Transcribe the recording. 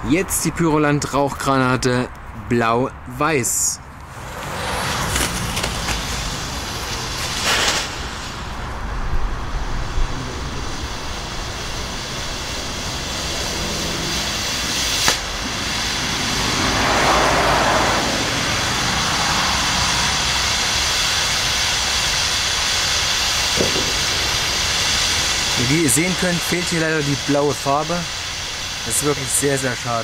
Jetzt die Pyroland Rauchgranate blau-weiß. Wie ihr sehen könnt, fehlt hier leider die blaue Farbe. Das ist wirklich sehr, sehr schade.